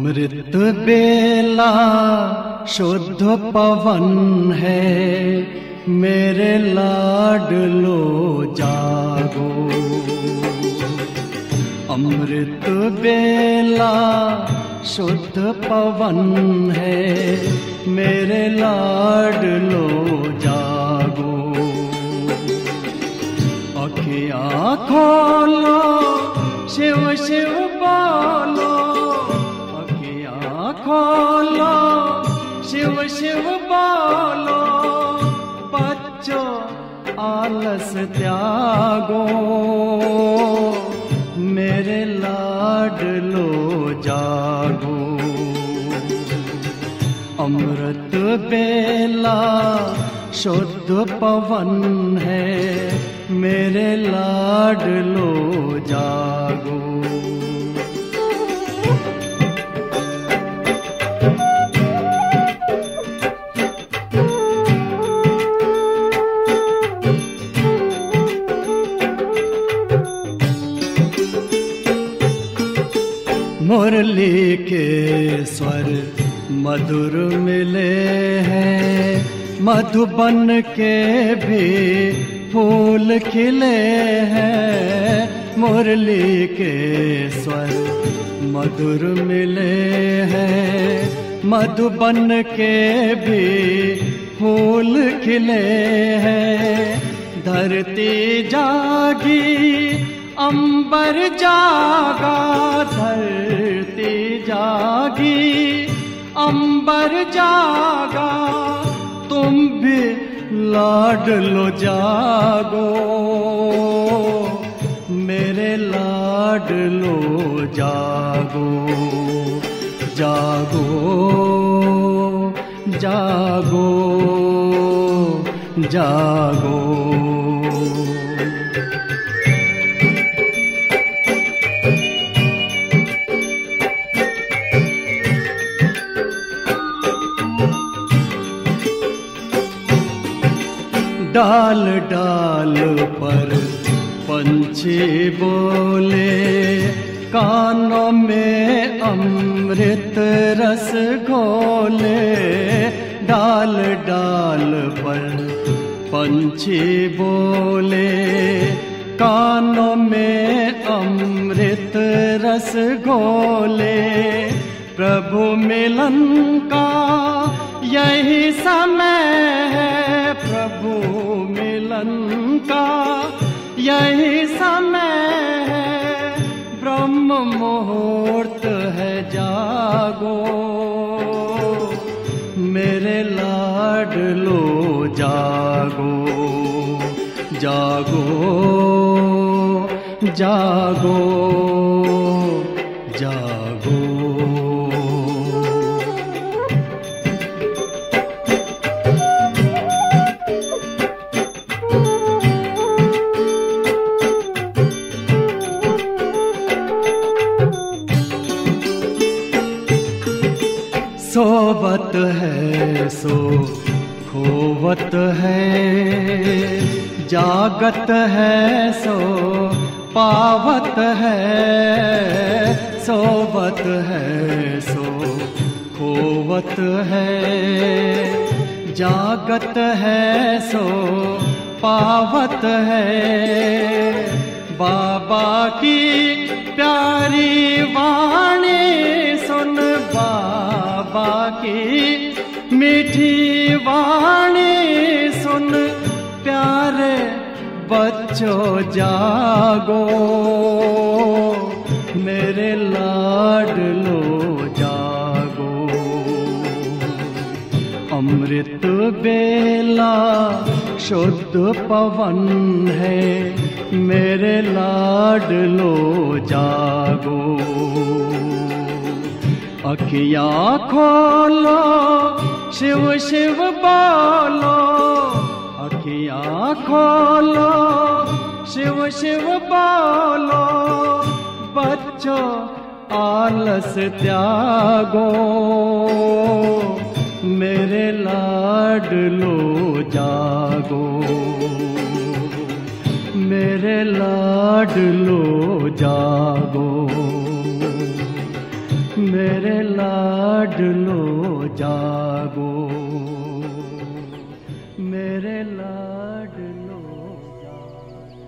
अमृत बेला शुद्ध पवन है, मेरे लाडलो जागो। अमृत बेला शुद्ध पवन है, मेरे लाडलो जागो। अखियाँ खोलो, शिव शिव बोलो, अखियाँ खोलो, शिव शिव बोलो। बच्चों आलस त्यागो, मेरे लाडलो जागो। अमृत बेला शुद्ध पवन है, मेरे लाडलो जागो। मुरली के स्वर मधुर मिले हैं, मधुबन के भी फूल खिले हैं। मुरली के स्वर मधुर मिले हैं, मधुबन के भी फूल खिले हैं। धरती जागी, अंबर जागा, धरती जागी, अंबर जागा। तुम भी लाडलो जागो, मेरे लाडलो जागो। जागो जागो जागो। डाल डाल पर पंछी बोले, कानों में अमृत रस घोले। डाल डाल पर पंछी बोले, कानों में अमृत रस घोले। प्रभु मिलन का यही समय है, प्रभु मिलन का यही समय है। ब्रह्म मुहूर्त है, जागो, मेरे लाडलो जागो। जागो जागो जागो। सोवत है सो खोवत है, जागत है सो पावत है। सोवत है सो खोवत है, जागत है सो पावत है। बाबा की प्यारी वाणी सुन, बाबा की मीठी वाणी सुन। प्यारे बच्चों जागो, मेरे लाडलो जागो। अमृत बेला शुद्ध पवन है, मेरे लाडलो जागो। अखियाँ खोलो, शिव शिव बोलो, अखियाँ खोलो, शिव शिव बोलो। बच्चों आलस त्यागो, मेरे लाडलो जागो। मेरे लाडलो जागो, मेरे लाडलो जागो, मेरे लाडलो जागो।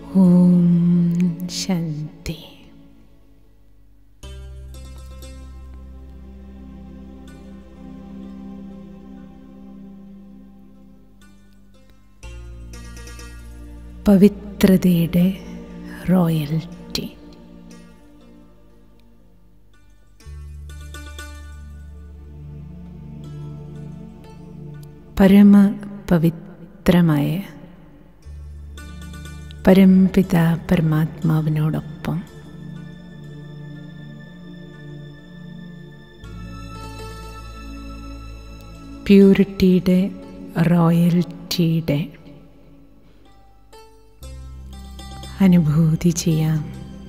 ഓം ശാന്തി. പവിത്രതയുടെ റോയൽറ്റി. പരമപവിത്രമായ പരംപിതാ പരമാത്മാവിനോടൊപ്പം പ്യൂരിറ്റിയുടെ റോയൽറ്റിയുടെ അനുഭൂതി ചെയ്യാം.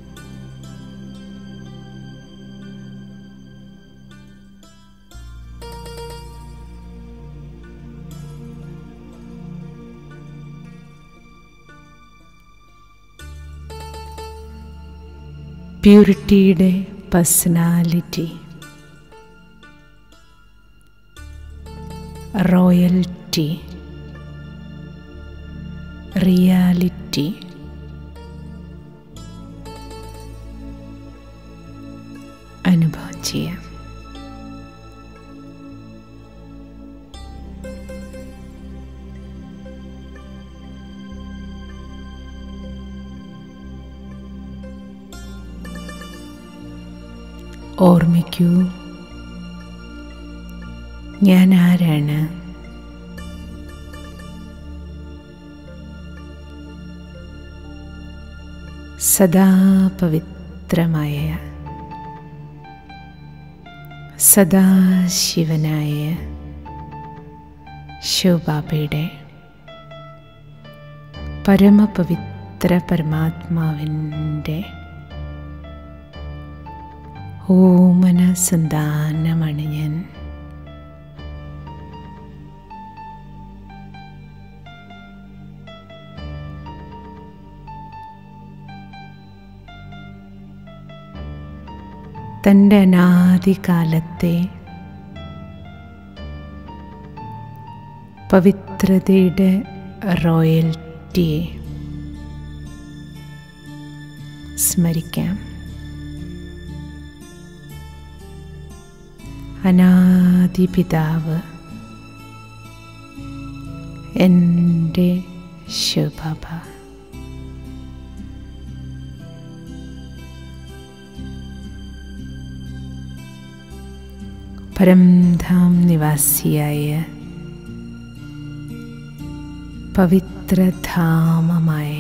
പ്യൂരിറ്റിയുടെ പേഴ്സണാലിറ്റി, റോയൽറ്റി, റിയാലിറ്റി അനുഭവം ചെയ്യാം. ഓർമ്മിക്കൂ, ഞാൻ ആരാണ്? സദാ പവിത്രമായ സദാശിവനായ ശിവബാബയുടെ പരമപവിത്ര പരമാത്മാവിൻ്റെ ഓമന സന്താനമാണ് ഞാൻ. തൻ്റെ അനാദികാലത്തെ പവിത്രതയുടെ റോയൽറ്റിയെ സ്മരിക്കാം. അനാദിപിതാവ് എൻ്റെ ശിവബാബ. പരംധാം നിവാസിയായ പവിത്രധാമമായ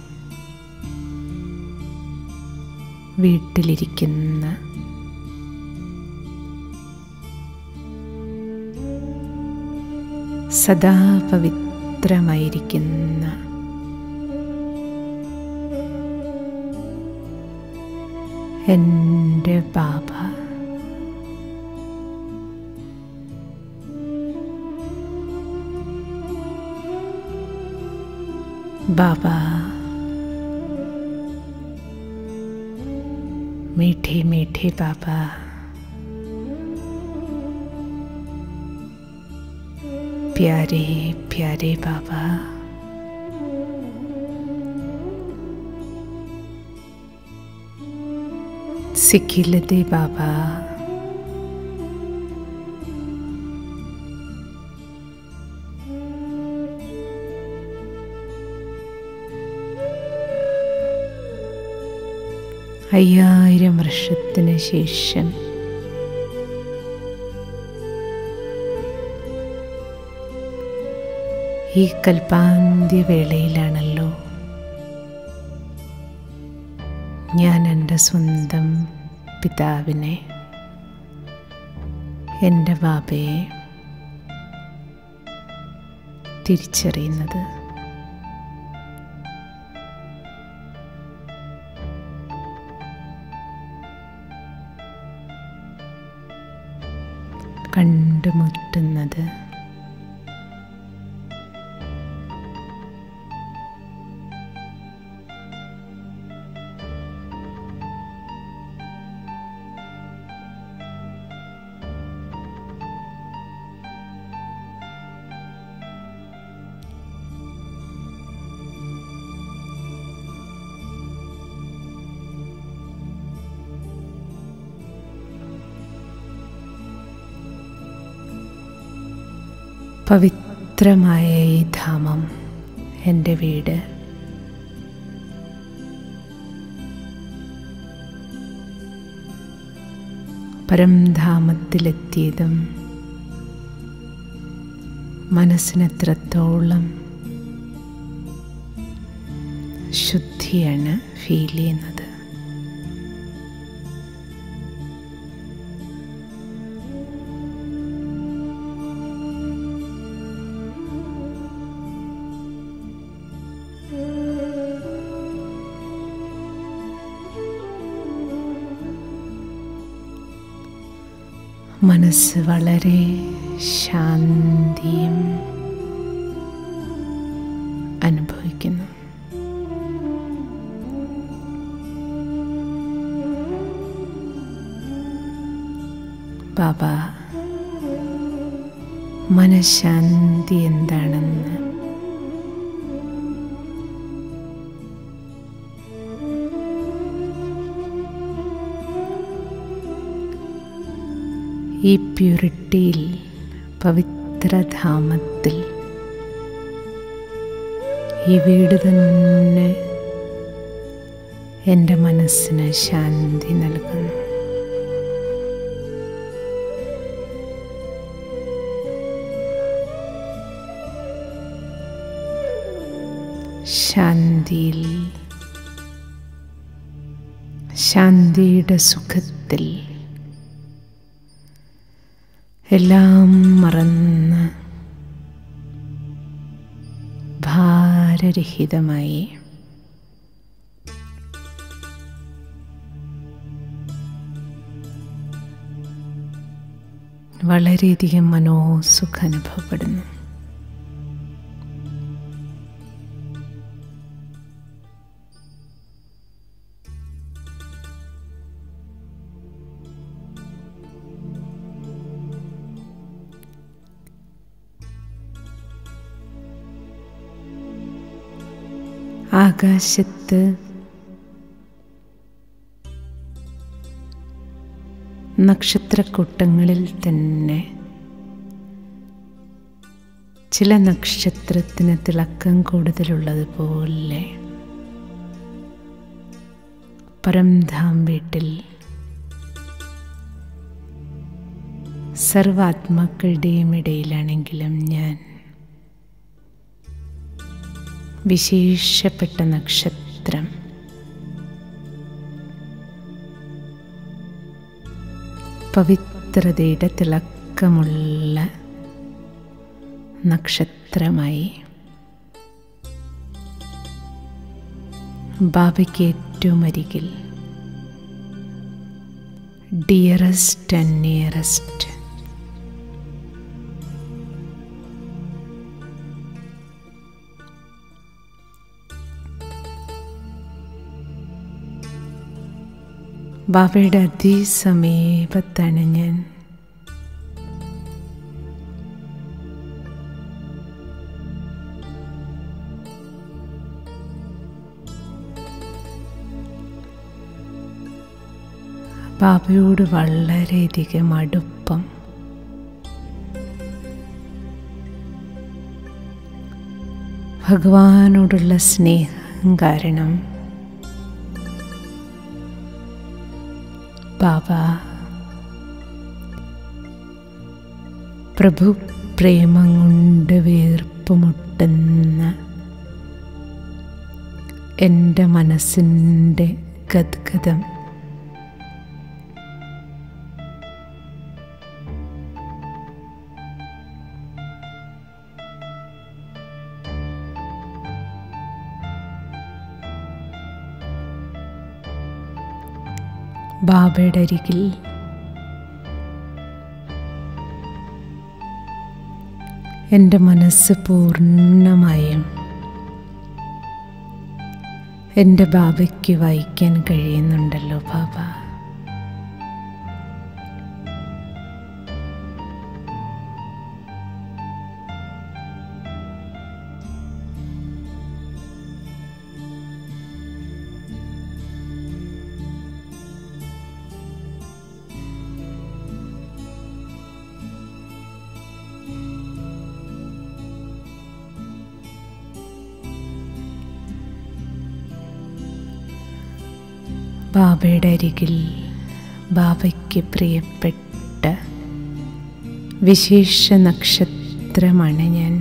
വീട്ടിലിരിക്കുന്ന സദാ പവിത്രമായിരിക്കുന്ന എൻ്റെ ബാബ. बाबा मीठे मीठे बाबा, प्यारे प्यारे बाबा, सिखिलते बाबा, അയ്യായിരം വർഷത്തിന് ശേഷം ഈ കൽപ്പാന്ത്യവേളയിലാണല്ലോ ഞാൻ എൻ്റെ സ്വന്തം പിതാവിനെ, എൻ്റെ ബാബയെ തിരിച്ചറിയുന്നത്. കണ്ടുമുട്ടുന്നത്. പവിത്രമായ ഈ ധാമം എൻ്റെ വീട്. പരംധാമത്തിലെത്തിയതും മനസ്സിനെത്രത്തോളം ശുദ്ധിയാണ് ഫീൽ ചെയ്യുന്നത്. മനസ്സ് വളരെ ശാന്തിയും അനുഭവിക്കുന്നു. ബാബ മനഃശാന്തി എന്താണെന്ന് ഈ പ്യൂരിറ്റിയിൽ, പവിത്രധാമത്തിൽ, ഈ വീട് തന്നെ എൻ്റെ മനസ്സിന് ശാന്തി നൽകുന്നു. ശാന്തിയിൽ, ശാന്തിയുടെ സുഖത്തിൽ എല്ലാം മറന്ന് ഭാരരഹിതമായി വളരെയധികം മനോസുഖം അനുഭവപ്പെടുന്നു. ആകാശത്ത് നക്ഷത്രക്കൂട്ടങ്ങളിൽ തന്നെ ചില നക്ഷത്രത്തിന് തിളക്കം കൂടുതലുള്ളതുപോലെ പരംധാം വീട്ടിൽ സർവാത്മാക്കളുടെയും ഇടയിലാണെങ്കിലും ഞാൻ വിശേഷപ്പെട്ട നക്ഷത്രം, പവിത്രതയുടെ തിളക്കമുള്ള നക്ഷത്രമായി ബാബയ്ക്ക് ഏറ്റവും അരികിൽ, ഡിയറസ്റ്റ് ആൻഡ് നിയറസ്റ്റ്, ബാബയുടെ അതിസമീപത്താണ് ഞാൻ. ബാബയോട് വളരെയധികം അടുപ്പം, ഭഗവാനോടുള്ള സ്നേഹം കാരണം ബാബ പ്രഭു പ്രേമം കൊണ്ട് വീർപ്പുമുട്ടുന്ന എൻ്റെ മനസ്സിൻ്റെ ഗദ്ഗദം ബാബയുടെ അരികിൽ എൻ്റെ മനസ്സ് പൂർണ്ണമായും എൻ്റെ ബാബയ്ക്ക് വായിക്കാൻ കഴിയുന്നുണ്ടല്ലോ ബാബ. ബാബയുടെ അരികിൽ ബാബയ്ക്ക് പ്രിയപ്പെട്ട വിശേഷ നക്ഷത്രമാണ് ഞാൻ.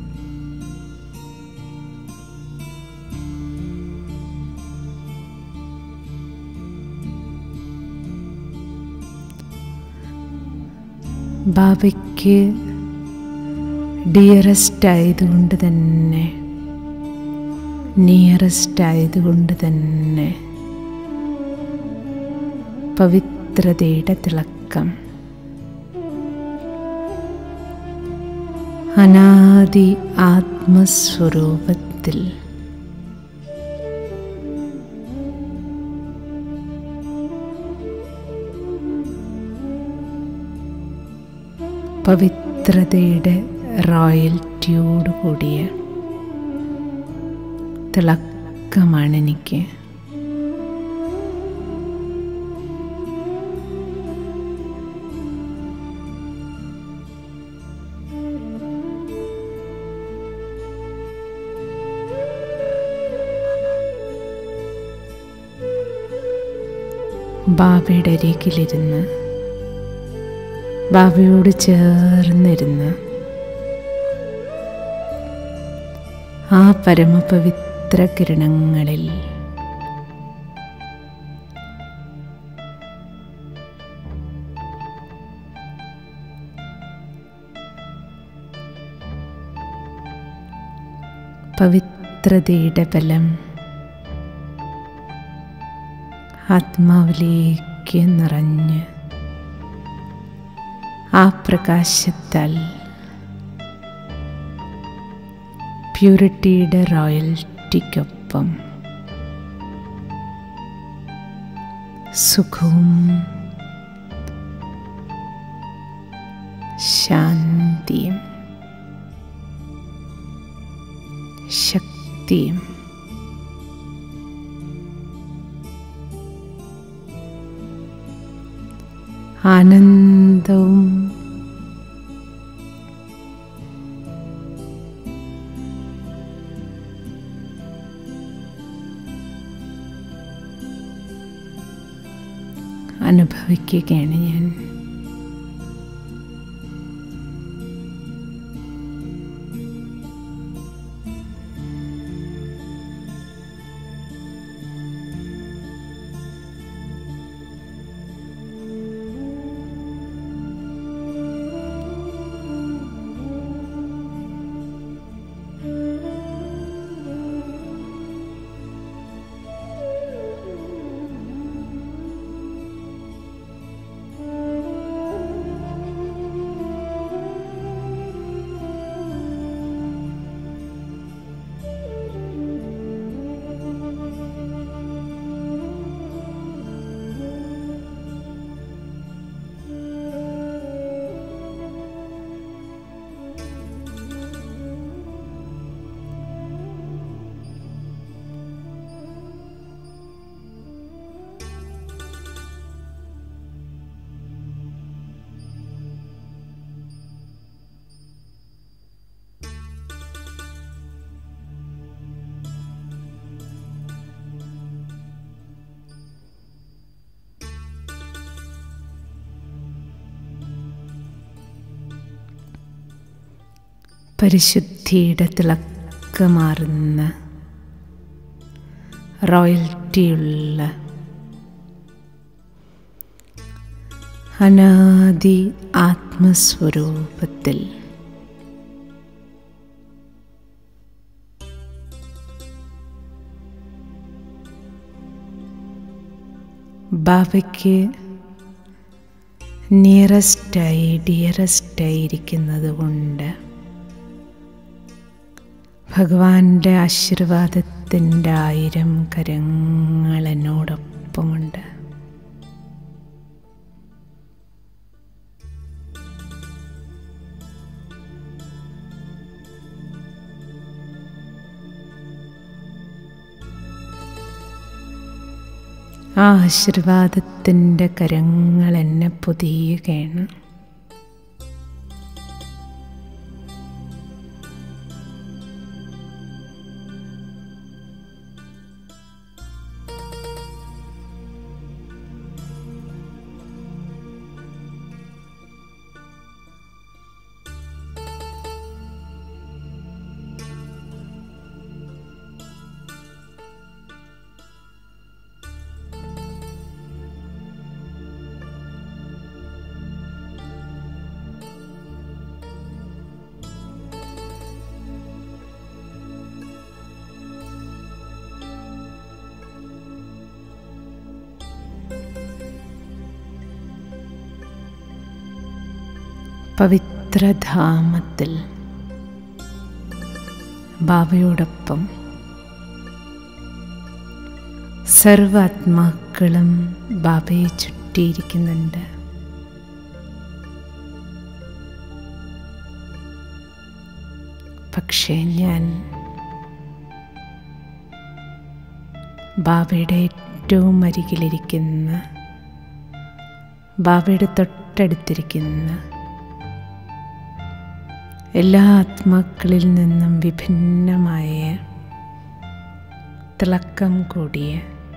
ബാബയ്ക്ക് ഡിയറസ്റ്റ് ആയതുകൊണ്ട് തന്നെ, നിയറസ്റ്റ് ആയതുകൊണ്ട് തന്നെ പവിത്രതയുടെ തിളക്കം, അനാദി ആത്മസ്വരൂപത്തിൽ പവിത്രതയുടെ റോയൽറ്റിയോട് കൂടിയ തിളക്കമാണെനിക്ക്. ബാബയുടെ അരികിലിരുന്ന്, ബാബയോട് ചേർന്നിരുന്ന് ആ പരമപവിത്ര കിരണങ്ങളിൽ പവിത്രതയുടെ ബലം ആത്മാവിലേക്ക് നിറഞ്ഞ് ആ പ്രകാശത്താൽ പ്യൂരിറ്റിയുടെ റോയൽറ്റിക്കൊപ്പം സുഖവും ശാന്തിയും ശക്തിയും ആനന്ദവും അനുഭവിക്കുകയാണ് ഞാൻ. പരിശുദ്ധിയുടെ തിളക്കമാർന്ന റോയൽറ്റിയുള്ള അനാദി ആത്മസ്വരൂപത്തിൽ ബാബയ്ക്ക് നിയറസ്റ്റായി ഡിയറസ്റ്റായിരിക്കുന്നത് കൊണ്ട് ഭഗവാന്റെ ആശീർവാദത്തിൻ്റെ 1000 കരങ്ങൾ എന്നോടൊപ്പമുണ്ട്. ആ ആശീർവാദത്തിൻ്റെ കരങ്ങൾ എന്നെ പൊതിയുകയാണ്. പവിത്രധാമത്തിൽ ബാബയോടൊപ്പം സർവാത്മാക്കളും ബാബയെ ചുറ്റിയിരിക്കുന്നുണ്ട്. പക്ഷേ ഞാൻ ബാബയുടെ ഏറ്റവും അരികിലിരിക്കുന്ന, ബാബയുടെ തൊട്ടടുത്തിരിക്കുന്ന എല്ലാ ആത്മാക്കളിൽ നിന്നും വിഭിന്നമായ തിളക്കം കൂടിയ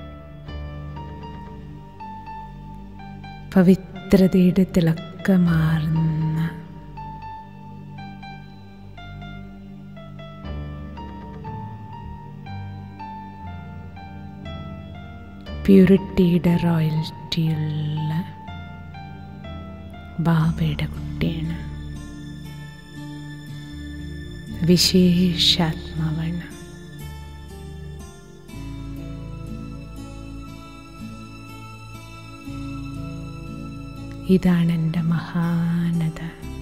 പവിത്രതയുടെ തിളക്കമാർന്ന പ്യൂരിറ്റിയുടെ റോയൽറ്റിയുള്ള ബാബയുടെ കുട്ടിയാണ്. വിശേഷാത്മാവാണ്. ഇതാണ് എൻ്റെ മഹാനത.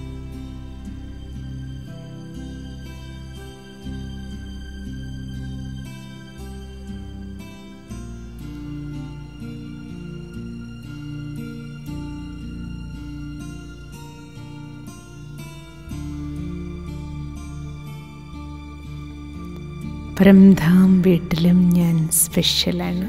പരംധാം വീട്ടിലും ഞാൻ സ്പെഷ്യലാണ്.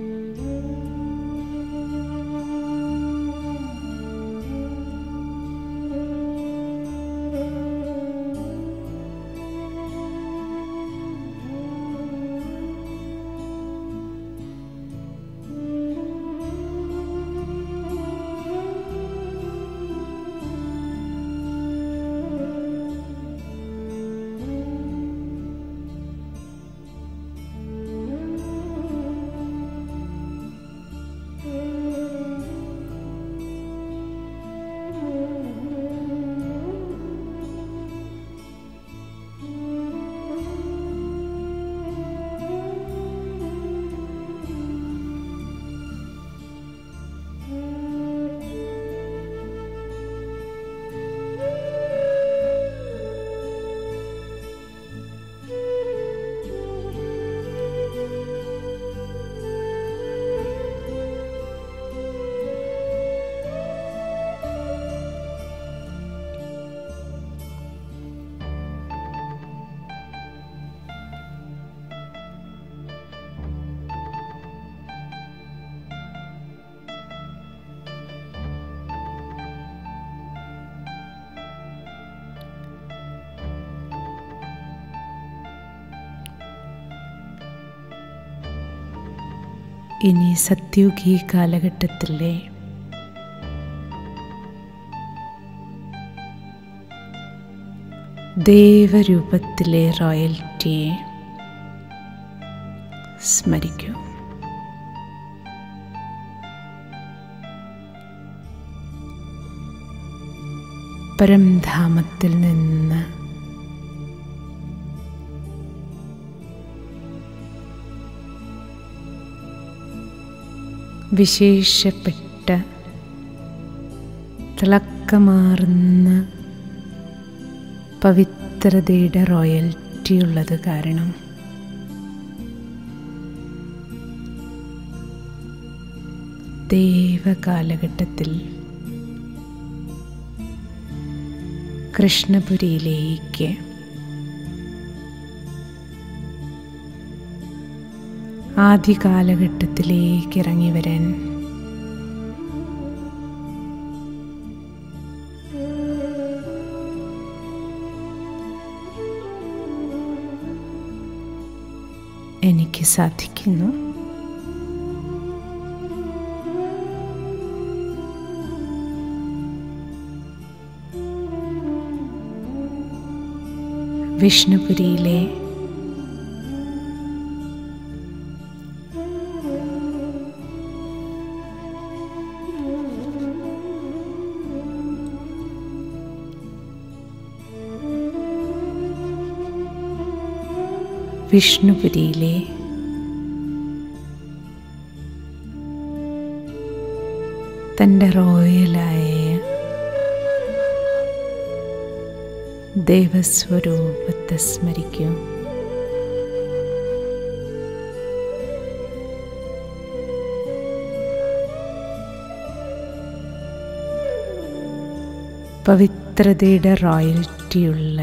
ഇനി സത്യുഗി കാലഘട്ടത്തിലെ ദേവരൂപത്തിലെ റോയൽറ്റിയെ സ്മരിക്കൂ. പരംധാമത്തിൽ നിന്ന് വിശേഷപ്പെട്ട തിളക്കമാർന്ന പവിത്രതയുടെ റോയൽറ്റി ഉള്ളത് കാരണം ദേവകാലഘട്ടത്തിൽ കൃഷ്ണപുരിയിലേക്ക് ആദ്യകാലഘട്ടത്തിലേക്ക് ഇറങ്ങി വരാൻ എനിക്ക് സാധിക്കുന്നു. വിഷ്ണുപുരിയിലെ വിഷ്ണുപുരിയിലെ തൻ്റെ റോയലായ ദൈവസ്വരൂപത്തെ സ്മരിക്കൂ. പവിത്രതയുടെ റോയൽറ്റിയുള്ള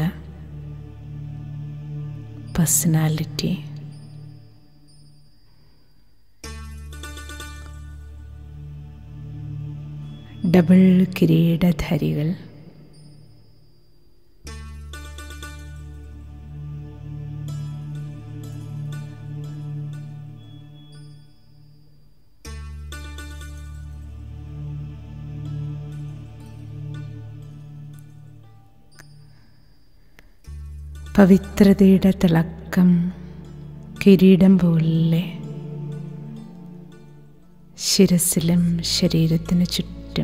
പേഴ്സണാലിറ്റി, ഡബിൾ കിരീടധാരികൾ, പവിത്രതയുടെ തിളക്കം കിരീടം പോലെ ശിരസിലും ശരീരത്തിനു ചുറ്റും.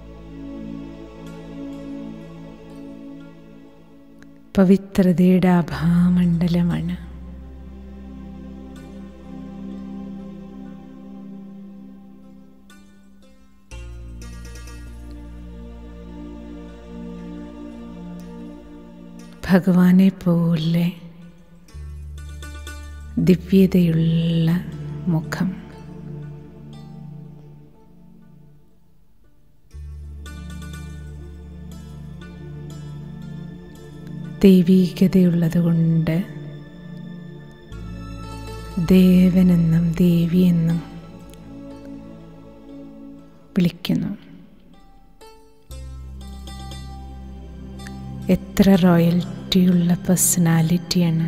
പവിത്രതയുടെ ആഭാമണ്ഡലമാണ്. ഭഗവാനെ പോലെ ദിവ്യതയുള്ള മുഖം, ദൈവീകതയുള്ളതുകൊണ്ട് ദേവനെന്നും ദേവിയെന്നും വിളിക്കുന്നു. എത്ര റോയൽറ്റിയുള്ള പേഴ്സണാലിറ്റിയാണ്.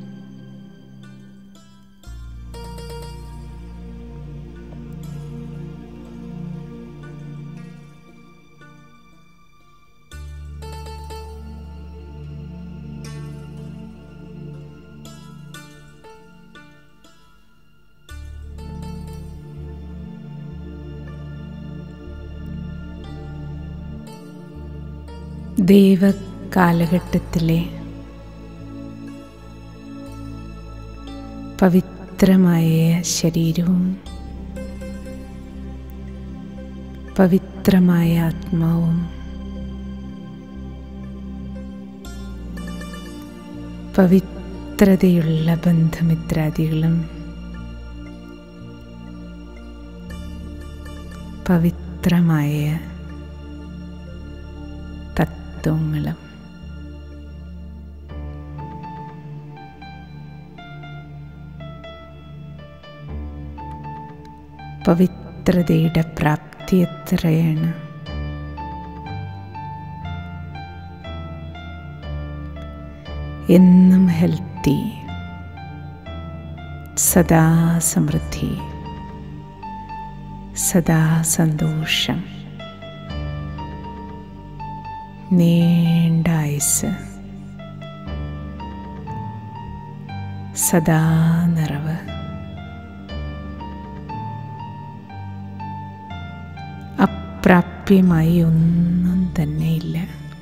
ദൈവകാലഘട്ടത്തിലെ പവിത്രമായ ശരീരവും പവിത്രമായ ആത്മാവും പവിത്രതയുള്ള ബന്ധുമിത്രാദികളും പവിത്രമായ തത്വങ്ങളും പവിത്രതയുടെ പ്രാപ്തി എത്രയാണ്. എന്നും ഹെൽത്തി, സദാ സമൃദ്ധി, സദാ സന്തോഷം, നീണ്ട ആയുസ്, സദാ നിറവ്, അപ്രാപ്യമായി ഒന്നും തന്നെയില്ല.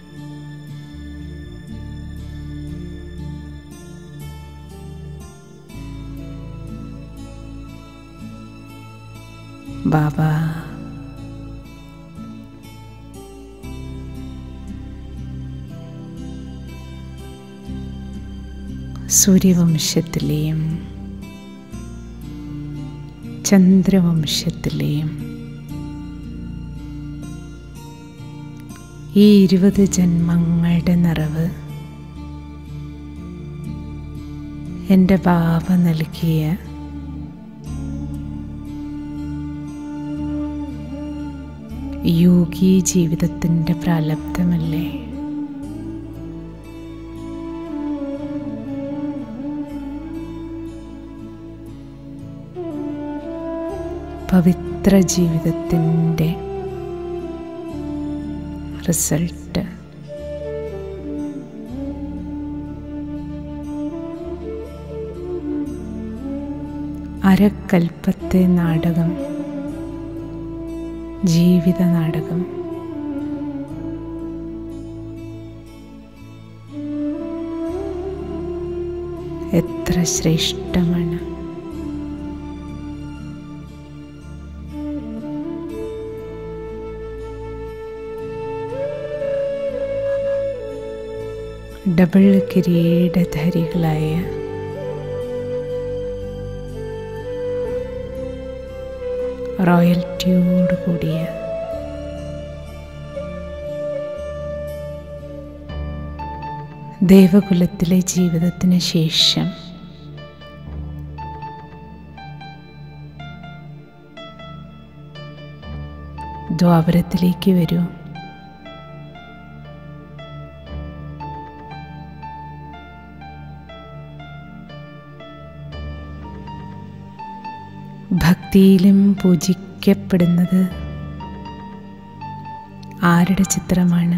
ബാബ സൂര്യവംശത്തിലെയും ചന്ദ്രവംശത്തിലെയും ഈ 20 ജന്മങ്ങളുടെ നിറവ് എൻ്റെ ബാബ നൽകിയ യോഗി ജീവിതത്തിൻ്റെ പ്രാലബ്ധമല്ലേ. പവിത്ര ജീവിതത്തിൻ്റെ റിസൾട്ട്. അരക്കൽപ്പത്തെ നാടകം, ജീവിത നാടകം. എത്ര ശ്രേഷ്ഠമാണ്. ഡബിൾ കിരീടധാരികളായ റോയൽറ്റിയോട് കൂടിയ ദേവകുലത്തിലെ ജീവിതത്തിന് ശേഷം ദ്വാപരത്തിലേക്ക് വരൂ. ഭക്തിയിലും പൂജിക്കപ്പെടുന്നത് ആരുടെ ചിത്രമാണ്?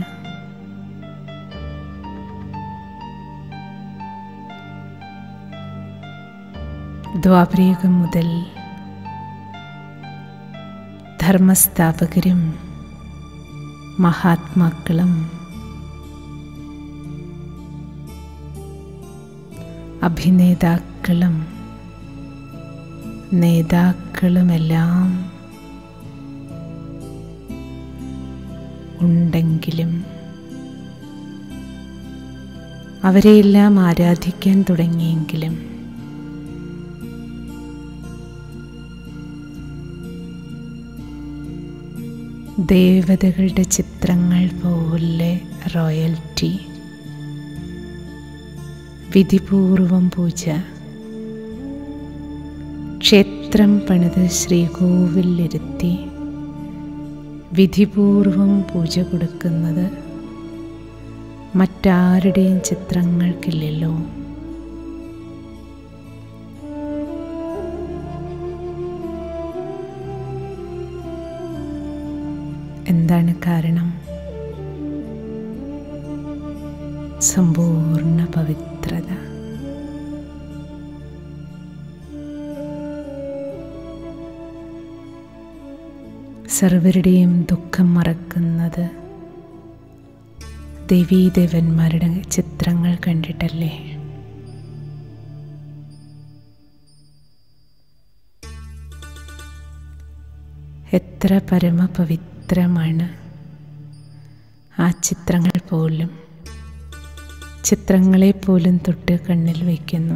ദ്വാപരയുഗം മുതൽ ധർമ്മസ്ഥാപകരും മഹാത്മാക്കളും അഭിനേതാക്കളും നേതാക്കളുമെല്ലാം ഉണ്ടെങ്കിലും അവരെയെല്ലാം ആരാധിക്കാൻ തുടങ്ങിയെങ്കിലും ദേവതകളുടെ ചിത്രങ്ങൾ പോലെ റോയൽറ്റി, വിധിപൂർവം പൂജ, ക്ഷേത്രം പണിത് ശ്രീകോവിലിരുത്തി വിധിപൂർവം പൂജ കൊടുക്കുന്നത് മറ്റാരുടെയും ചിത്രങ്ങൾക്കില്ലല്ലോ. എന്താണ് കാരണം? സമ്പൂർണ്ണ പവിത്രത. സർവരുടെയും ദുഃഖം മറക്കുന്നത് ദേവീദേവന്മാരുടെ ചിത്രങ്ങൾ കണ്ടിട്ടല്ലേ? എത്ര പരമപവിത്രമാണ് ആ ചിത്രങ്ങൾ പോലും. ചിത്രങ്ങളെപ്പോലും തൊട്ട് കണ്ണിൽ വയ്ക്കുന്നു.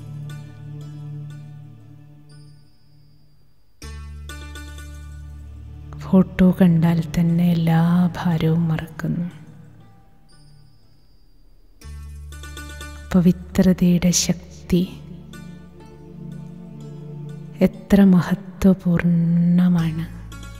ഫോട്ടോ കണ്ടാൽ തന്നെ എല്ലാ ഭാരവും മറക്കുന്നു. പവിത്രതയുടെ ശക്തി എത്ര മഹത്വപൂർണമാണ്.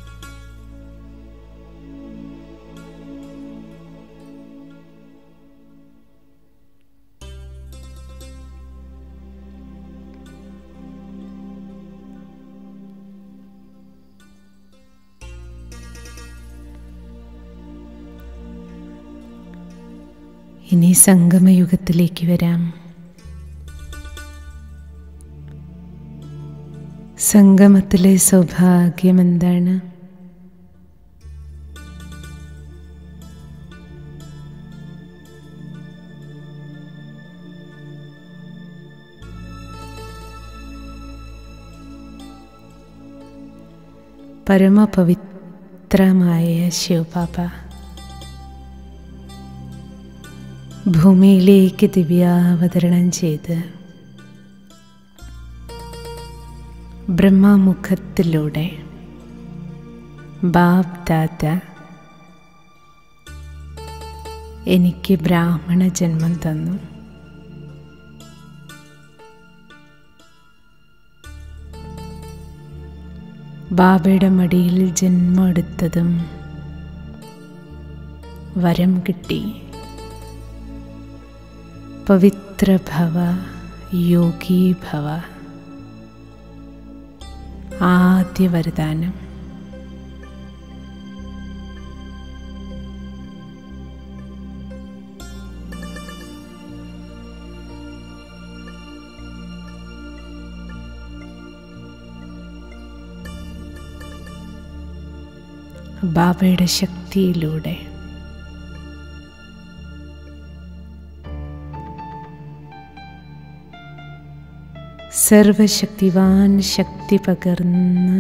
ഇനി സംഗമയുഗത്തിലേക്ക് വരാം. സംഗമത്തിലെ സൗഭാഗ്യം എന്താണ്? പരമപവിത്രമായ ശിവബാബ ഭൂമിയിലേക്ക് ദിവ്യാവതരണം ചെയ്ത് ബ്രഹ്മമുഖത്തിലൂടെ ബാബ് ദാദ എനിക്ക് ബ്രാഹ്മണ ജന്മം തന്നു. ബാബയുടെ മടിയിൽ ജന്മം എടുത്തതും വരം കിട്ടി. പവിത്ര ഭവ, യോഗി ഭവ, ആദ്യ വരദാനം. ബാബയുടെ ശക്തിയിലൂടെ സർവശക്തിവാൻ ശക്തി പകർന്ന്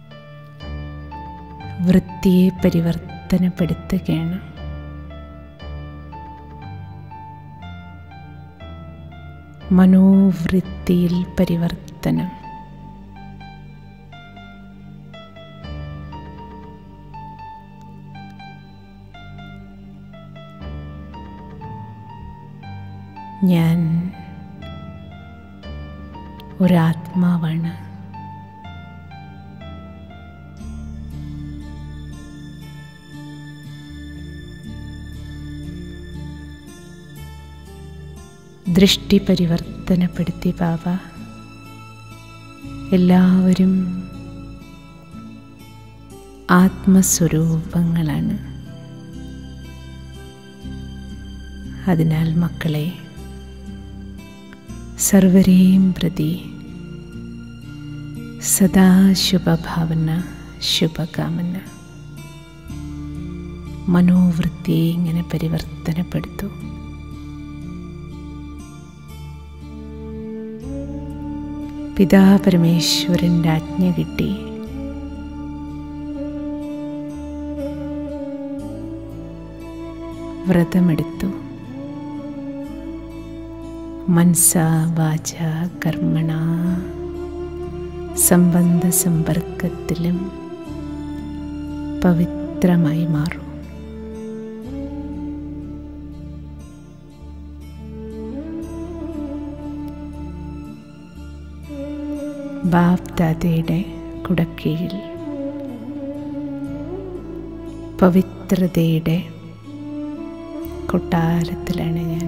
വൃത്തിയെ പരിവർത്തനപ്പെടുത്തുകയാണ്. മനോവൃത്തിയിൽ പരിവർത്തനം. ഞാൻ ഒരാത്മാവാണ്. ദൃഷ്ടി പരിവർത്തനപ്പെടുത്തി ബാബ. എല്ലാവരും ആത്മസ്വരൂപങ്ങളാണ്. അതിനാൽ മക്കളെ, സർവരെയും പ്രതി സദാ ശുഭഭാവന, ശുഭകാമന. മനോവൃത്തിയെ ഇങ്ങനെ പരിവർത്തനപ്പെടുത്തൂ. പിതാ പരമേശ്വരൻ്റെ ആജ്ഞ കിട്ടി. വ്രതമെടുത്തു. മനസാ വാച കർമ്മണ സംബന്ധ സമ്പർക്കത്തിലും പവിത്രമായി മാറും. ബാപ് ദാദയുടെ കുടക്കീഴിൽ പവിത്രതയുടെ കൊട്ടാരത്തിലാണ് ഞാൻ.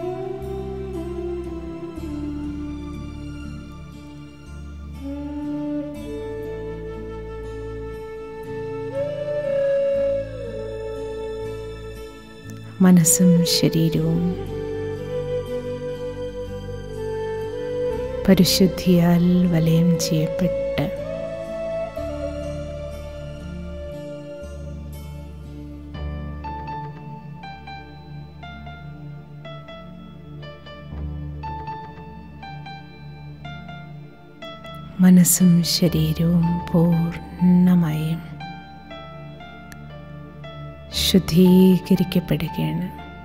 മനസ്സും ശരീരവും പരിശുദ്ധിയാൽ വലയം ചെയ്യപ്പെട്ട് മനസ്സും ശരീരവും പൂർണ്ണമായും ശുദ്ധീകരിക്കപ്പെടുകയാണ്.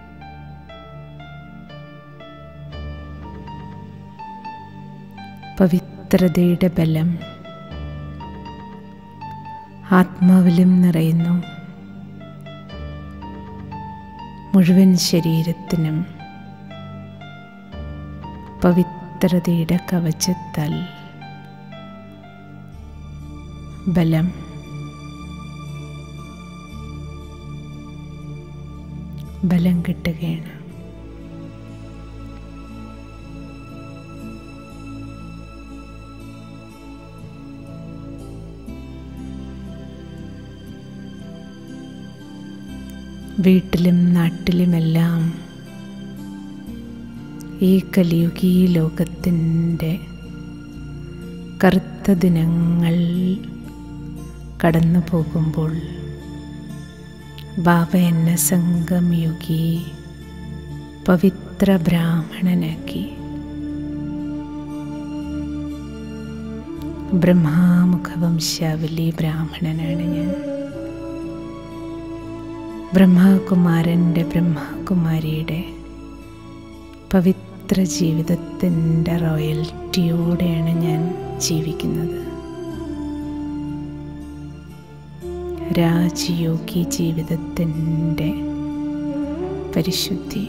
പവിത്രതയുടെ ബലം ആത്മാവിലും നിറയുന്നു. മുഴുവൻ ശരീരത്തിനും പവിത്രതയുടെ കവചത്താൽ ബലം കിട്ടുകയാണ്. വീട്ടിലും നാട്ടിലുമെല്ലാം ഈ കലിയുഗീ ലോകത്തിൻ്റെ കറുത്ത ദിനങ്ങൾ കടന്നു പോകുമ്പോൾ ബാബ എന്നെ സംഗമയുഗി പവിത്ര ബ്രാഹ്മണനാക്കി. ബ്രഹ്മാമുഖവംശാവലി ബ്രാഹ്മണനാണ് ഞാൻ. ബ്രഹ്മകുമാരൻ്റെ ബ്രഹ്മകുമാരിയുടെ പവിത്ര ജീവിതത്തിൻ്റെ റോയൽറ്റിയോടെയാണ് ഞാൻ ജീവിക്കുന്നത്. രാജയോഗി ജീവിതത്തിൻ്റെ പരിശുദ്ധി.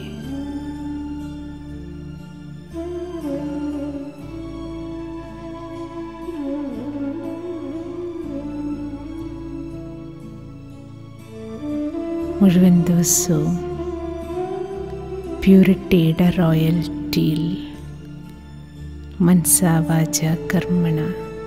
മുഴുവൻ ദിവസവും പ്യൂരിറ്റിയുടെ റോയൽറ്റിയിൽ മനസാ വാച കർമ്മണ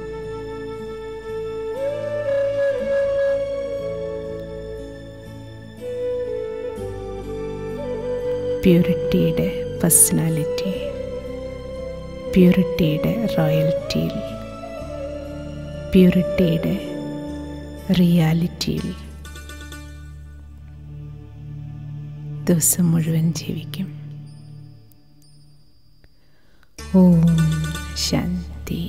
പ്യൂരിറ്റിയുടെ പേഴ്സണാലിറ്റി, പ്യൂരിറ്റിയുടെ റോയൽറ്റിയിൽ, പ്യൂരിറ്റിയുടെ റിയാലിറ്റിയിൽ ദിവസം മുഴുവൻ ജീവിക്കും. ഓം ശാന്തി.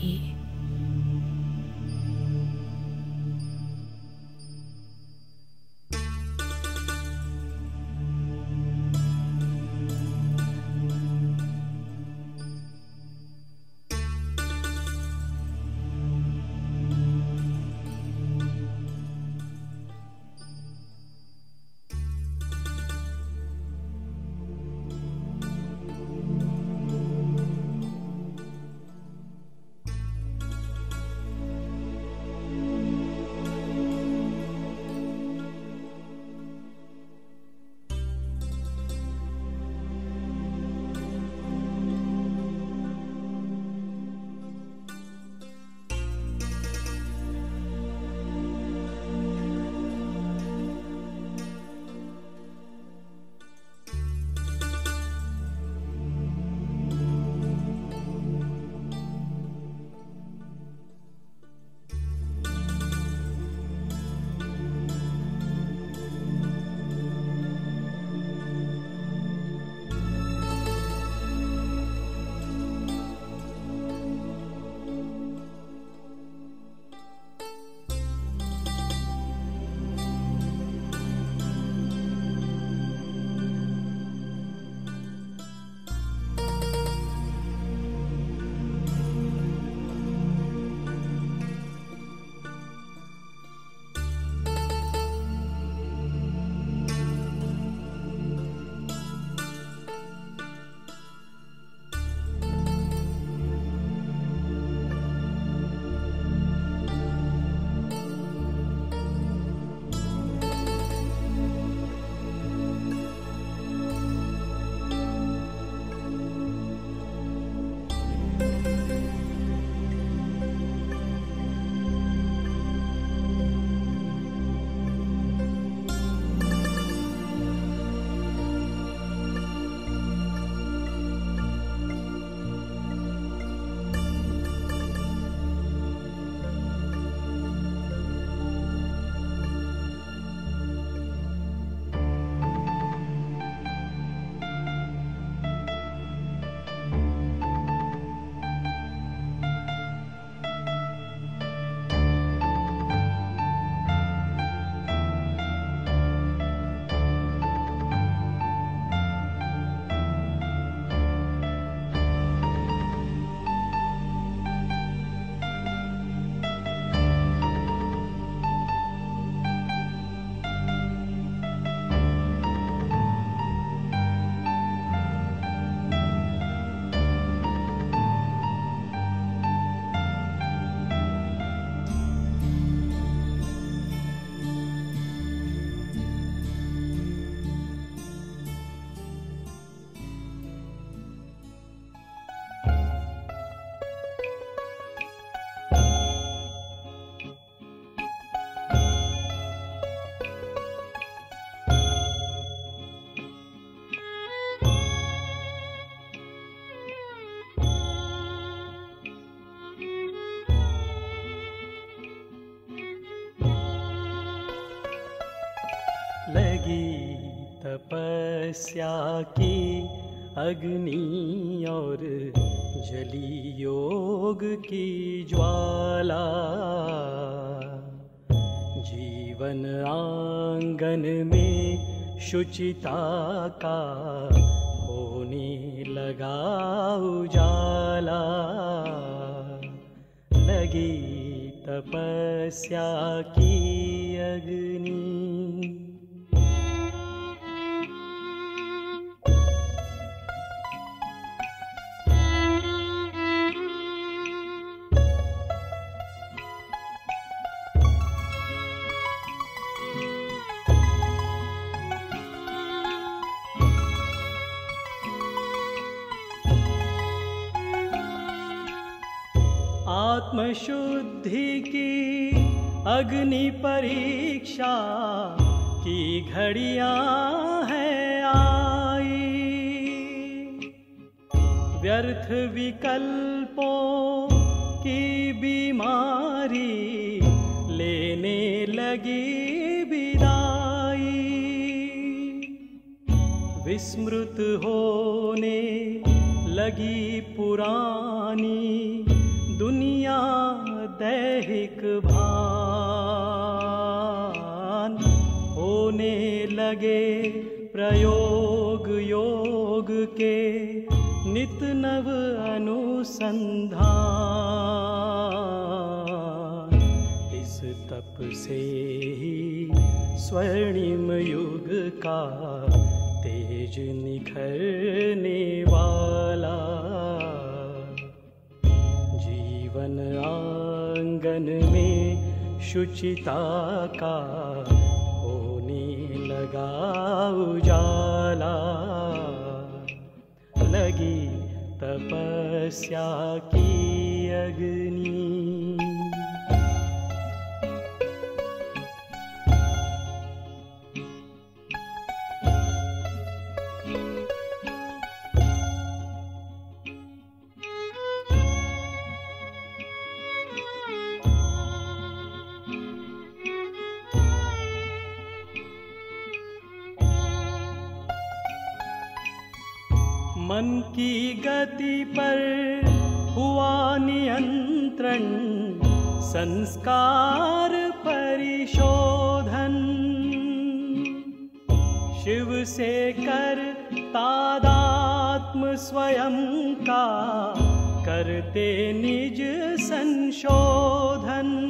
तपस्या की अग्नि और जली योग की ज्वाला, जीवन आंगन में शुचिता का होने लगा उजाला। लगी तपस्या की अग्नि। आत्मशुद्धि की अग्नि परीक्षा की घड़ियां हैं आई। व्यर्थ विकल्पों की बीमारी लेने लगी विदाई। विस्मृत होने लगी पुरानी दुनिया दैहिक भान। होने लगे प्रयोग योग के नित नव अनुसंधान। इस तप से ही स्वर्णिम युग का तेज निखरने वाला। जीवन आंगन में शुचिता का होने लगा उजाला। लगी तपस्या की अग्नि। मन की गति पर हुआ नियंत्रण, संस्कार परिशोधन। शिव से कर तादात्म स्वयं का करते निज संशोधन।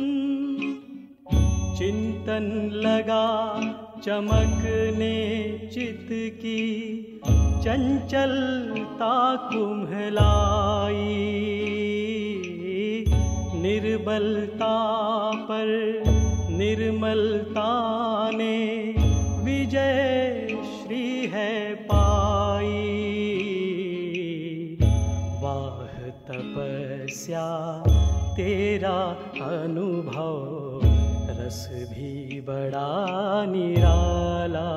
चिंतन लगा चमकने चित की चंचलता कुम्हलाई। निर्बलता पर निर्मलता ने विजय श्री है पाई। वाह तपस्या तेरा अनुभव, रस भी बड़ा निराला।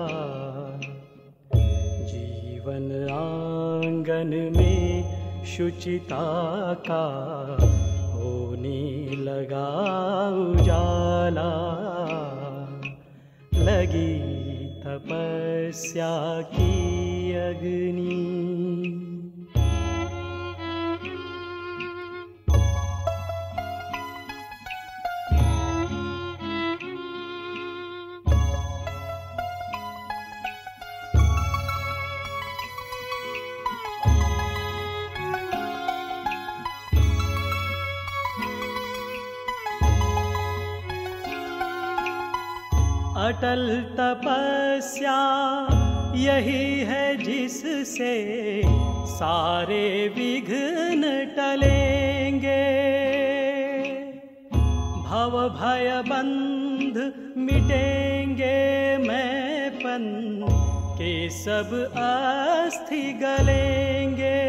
जीवन आंगन में शुचिता का होने लगा उजाला। लगी तपस्या की अग्नि। अटल तपस्या यही है जिससे सारे विघ्न टलेंगे। भव भय बंध मिटेंगे, मैंपन के सब अस्थि गलेंगे।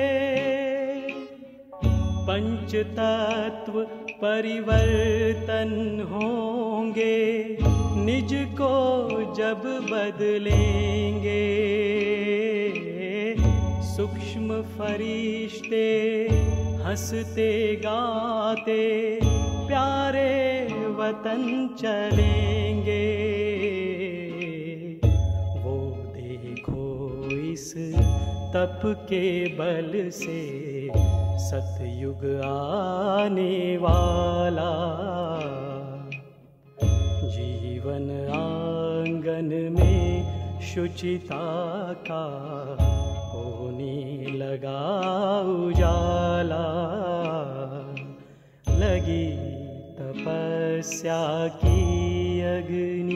पंच तत्व परिवर्तन होंगे, निज को जब बदलेंगे। सूक्ष्म फरिश्ते हंसते गाते प्यारे वतन चलेंगे। इस तप के बल से सतयुग आने वाला। जीवन आंगन में शुचिता का होने लगा उजाला। लगी तपस्या की अग्नि